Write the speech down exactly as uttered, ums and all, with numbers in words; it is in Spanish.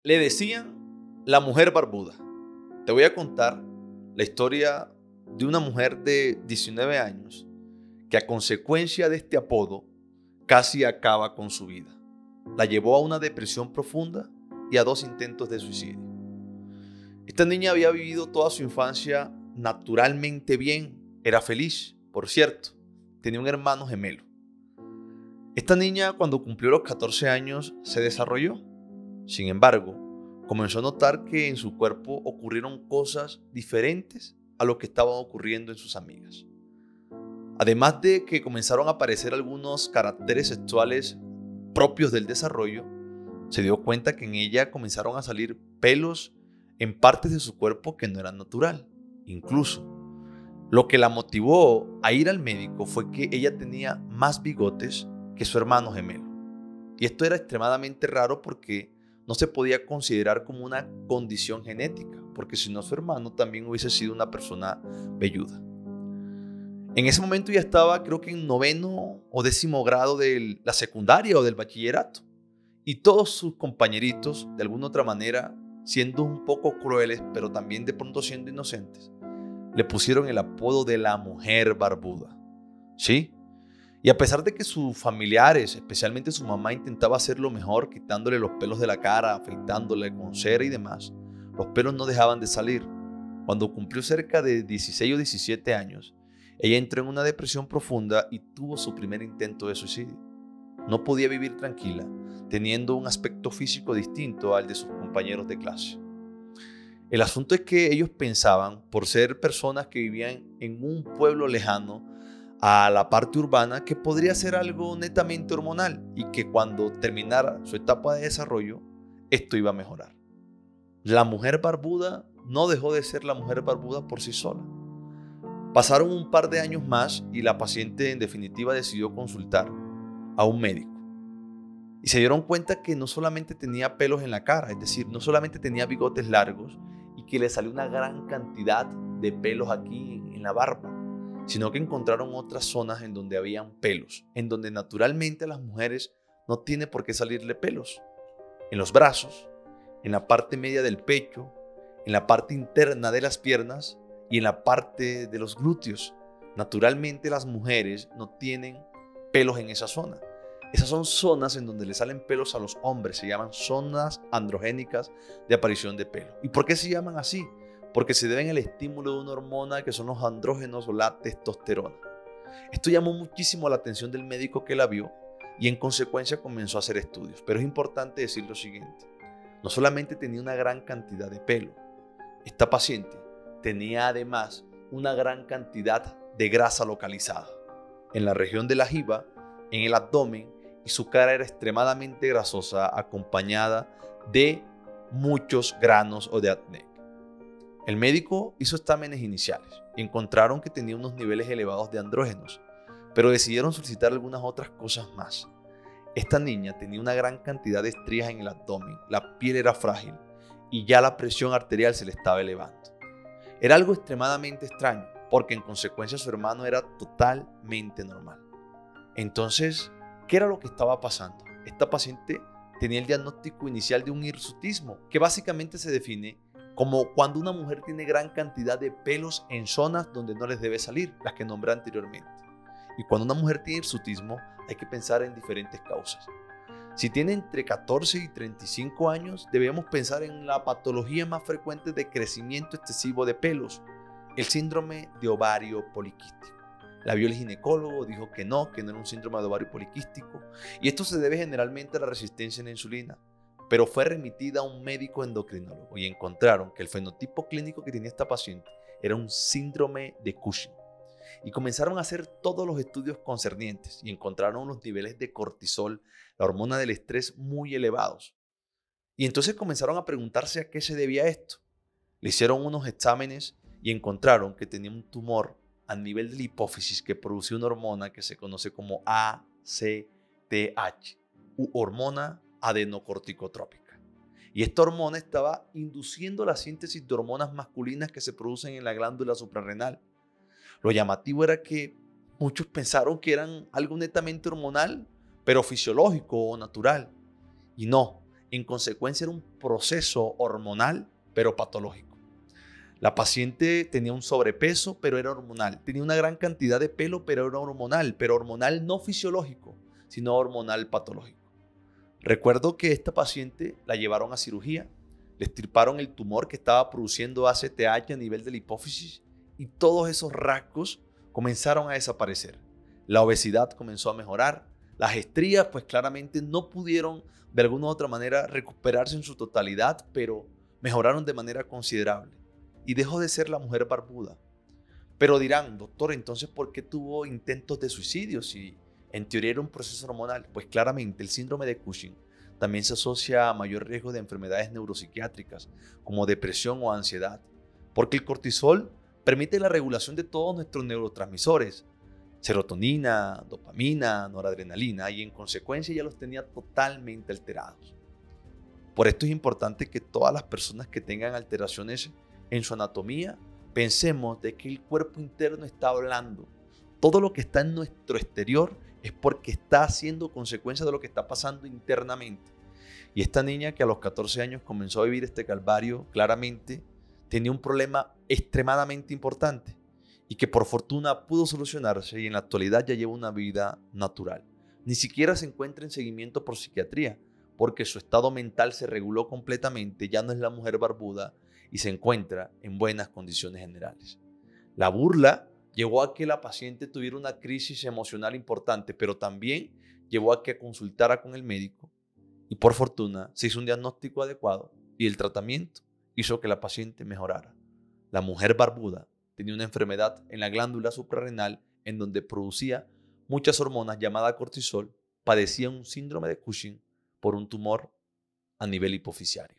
Le decían la mujer barbuda. Te voy a contar la historia de una mujer de diecinueve años que a consecuencia de este apodo casi acaba con su vida. La llevó a una depresión profunda y a dos intentos de suicidio. Esta niña había vivido toda su infancia naturalmente bien, era feliz, por cierto, tenía un hermano gemelo. Esta niña, cuando cumplió los catorce años, se desarrolló. Sin embargo, comenzó a notar que en su cuerpo ocurrieron cosas diferentes a lo que estaban ocurriendo en sus amigas. Además de que comenzaron a aparecer algunos caracteres sexuales propios del desarrollo, se dio cuenta que en ella comenzaron a salir pelos en partes de su cuerpo que no eran natural. Incluso, lo que la motivó a ir al médico fue que ella tenía más bigotes que su hermano gemelo. Y esto era extremadamente raro porque no se podía considerar como una condición genética, porque si no, su hermano también hubiese sido una persona velluda. En ese momento ya estaba, creo que en noveno o décimo grado de la secundaria o del bachillerato. Y todos sus compañeritos, de alguna otra manera, siendo un poco crueles, pero también de pronto siendo inocentes, le pusieron el apodo de la mujer barbuda. ¿Sí? Y a pesar de que sus familiares, especialmente su mamá, intentaba hacerlo mejor, quitándole los pelos de la cara, afeitándole con cera y demás, los pelos no dejaban de salir. Cuando cumplió cerca de dieciséis o diecisiete años, ella entró en una depresión profunda y tuvo su primer intento de suicidio. No podía vivir tranquila, teniendo un aspecto físico distinto al de sus compañeros de clase. El asunto es que ellos pensaban, por ser personas que vivían en un pueblo lejano a la parte urbana, que podría ser algo netamente hormonal y que cuando terminara su etapa de desarrollo, esto iba a mejorar. La mujer barbuda no dejó de ser la mujer barbuda por sí sola. Pasaron un par de años más y la paciente en definitiva decidió consultar a un médico. Y se dieron cuenta que no solamente tenía pelos en la cara, es decir, no solamente tenía bigotes largos y que le salió una gran cantidad de pelos aquí en la barba, sino que encontraron otras zonas en donde habían pelos, en donde naturalmente a las mujeres no tiene por qué salirle pelos. En los brazos, en la parte media del pecho, en la parte interna de las piernas y en la parte de los glúteos. Naturalmente las mujeres no tienen pelos en esa zona. Esas son zonas en donde le salen pelos a los hombres, se llaman zonas androgénicas de aparición de pelo. ¿Y por qué se llaman así? Porque se deben al estímulo de una hormona que son los andrógenos o la testosterona. Esto llamó muchísimo la atención del médico que la vio y en consecuencia comenzó a hacer estudios. Pero es importante decir lo siguiente, no solamente tenía una gran cantidad de pelo, esta paciente tenía además una gran cantidad de grasa localizada en la región de la jiba, en el abdomen, y su cara era extremadamente grasosa acompañada de muchos granos o de acné. El médico hizo exámenes iniciales y encontraron que tenía unos niveles elevados de andrógenos, pero decidieron solicitar algunas otras cosas más. Esta niña tenía una gran cantidad de estrías en el abdomen, la piel era frágil y ya la presión arterial se le estaba elevando. Era algo extremadamente extraño, porque en consecuencia su hermano era totalmente normal. Entonces, ¿qué era lo que estaba pasando? Esta paciente tenía el diagnóstico inicial de un hirsutismo, que básicamente se define como cuando una mujer tiene gran cantidad de pelos en zonas donde no les debe salir, las que nombré anteriormente. Y cuando una mujer tiene hirsutismo, hay que pensar en diferentes causas. Si tiene entre catorce y treinta y cinco años, debemos pensar en la patología más frecuente de crecimiento excesivo de pelos, el síndrome de ovario poliquístico. La vio el ginecólogo, dijo que no, que no era un síndrome de ovario poliquístico, y esto se debe generalmente a la resistencia a la insulina, pero fue remitida a un médico endocrinólogo y encontraron que el fenotipo clínico que tenía esta paciente era un síndrome de Cushing. Y comenzaron a hacer todos los estudios concernientes y encontraron los niveles de cortisol, la hormona del estrés, muy elevados. Y entonces comenzaron a preguntarse a qué se debía esto. Le hicieron unos exámenes y encontraron que tenía un tumor a nivel de la hipófisis que producía una hormona que se conoce como A C T H, u hormona adenocorticotrópica. Y esta hormona estaba induciendo la síntesis de hormonas masculinas que se producen en la glándula suprarrenal. Lo llamativo era que muchos pensaron que eran algo netamente hormonal, pero fisiológico o natural. Y no, En consecuencia, era un proceso hormonal, pero patológico. La paciente tenía un sobrepeso, pero era hormonal. Tenía una gran cantidad de pelo, pero era hormonal, pero hormonal no fisiológico, sino hormonal patológico. Recuerdo que esta paciente la llevaron a cirugía, le extirparon el tumor que estaba produciendo A C T H a nivel de la hipófisis y todos esos rasgos comenzaron a desaparecer. La obesidad comenzó a mejorar, las estrías pues claramente no pudieron de alguna u otra manera recuperarse en su totalidad, pero mejoraron de manera considerable y dejó de ser la mujer barbuda. Pero dirán, doctor, entonces ¿por qué tuvo intentos de suicidio si en teoría era un proceso hormonal? Pues claramente el síndrome de Cushing también se asocia a mayor riesgo de enfermedades neuropsiquiátricas como depresión o ansiedad, porque el cortisol permite la regulación de todos nuestros neurotransmisores, serotonina, dopamina, noradrenalina, y en consecuencia ya los tenía totalmente alterados. Por esto es importante que todas las personas que tengan alteraciones en su anatomía, pensemos de que el cuerpo interno está hablando. Todo lo que está en nuestro exterior es porque está siendo consecuencia de lo que está pasando internamente. Y esta niña que a los catorce años comenzó a vivir este calvario, claramente tenía un problema extremadamente importante y que por fortuna pudo solucionarse y en la actualidad ya lleva una vida natural. Ni siquiera se encuentra en seguimiento por psiquiatría porque su estado mental se reguló completamente, ya no es la mujer barbuda y se encuentra en buenas condiciones generales. La burla llevó a que la paciente tuviera una crisis emocional importante, pero también llevó a que consultara con el médico y por fortuna se hizo un diagnóstico adecuado y el tratamiento hizo que la paciente mejorara. La mujer barbuda tenía una enfermedad en la glándula suprarrenal en donde producía muchas hormonas llamadas cortisol, padecía un síndrome de Cushing por un tumor a nivel hipoficiario.